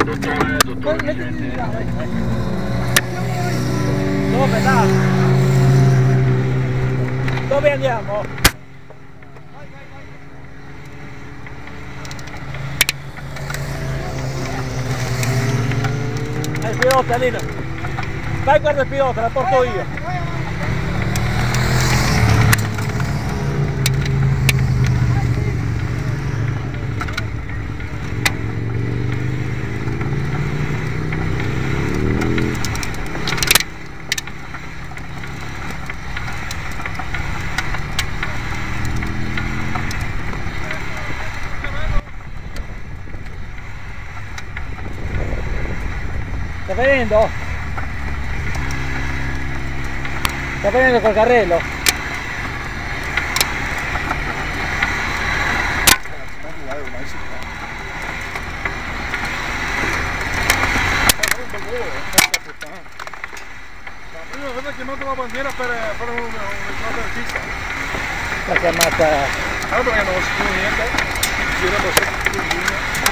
Mettiti là, vai. Dove, là? Dove andiamo? Il pilota, Nino. Vai, guarda il pilota, la porto io. Sta venendo? Sta venendo col carrello? Io avevo chiamato la bandiera per fare un'entrata artista. L'ha chiamata... Allora perché non si può niente, gira da sotto.